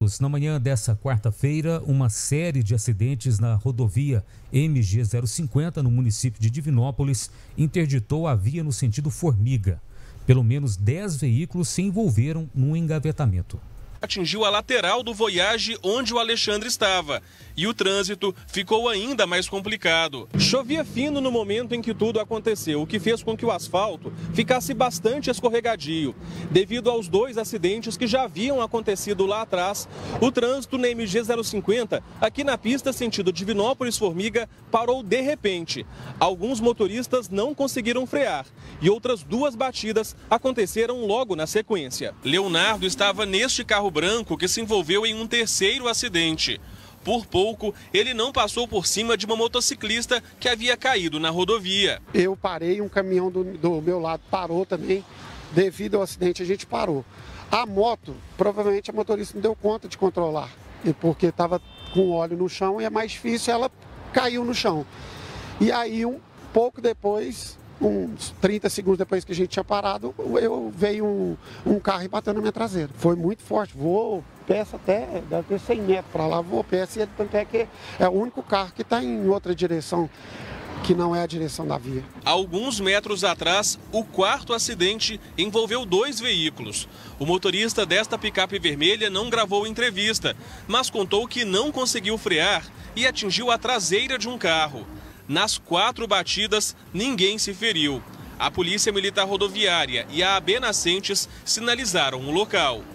Na manhã dessa quarta-feira, uma série de acidentes na rodovia MG 050, no município de Divinópolis, interditou a via no sentido Formiga. Pelo menos 10 veículos se envolveram num engavetamento. Atingiu a lateral do Voyage onde o Alexandre estava e o trânsito ficou ainda mais complicado. Chovia fino no momento em que tudo aconteceu, o que fez com que o asfalto ficasse bastante escorregadio. Devido aos dois acidentes que já haviam acontecido lá atrás, o trânsito na MG 050, aqui na pista sentido Divinópolis-Formiga, parou de repente. Alguns motoristas não conseguiram frear e outras duas batidas aconteceram logo na sequência. Leonardo estava neste carro branco que se envolveu em um terceiro acidente. Por pouco, ele não passou por cima de uma motociclista que havia caído na rodovia. Eu parei, um caminhão do meu lado parou também. Devido ao acidente, a gente parou. A moto, provavelmente a motorista não deu conta de controlar, porque estava com óleo no chão e é mais difícil, ela caiu no chão. E aí, um pouco depois, uns 30 segundos depois que a gente tinha parado, veio um carro e bateu na minha traseira. Foi muito forte, voou peça até, deve ter 100 metros para lá, voou peça, e tanto é que é o único carro que está em outra direção, que não é a direção da via. Alguns metros atrás, o quarto acidente envolveu dois veículos. O motorista desta picape vermelha não gravou entrevista, mas contou que não conseguiu frear e atingiu a traseira de um carro. Nas 4 batidas, ninguém se feriu. A Polícia Militar Rodoviária e a AB Nascentes sinalizaram o local.